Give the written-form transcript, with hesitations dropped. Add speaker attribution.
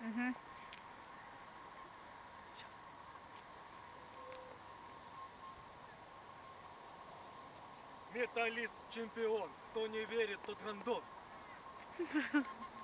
Speaker 1: Угу.
Speaker 2: Металлист чемпион. Кто не верит, тот гандон.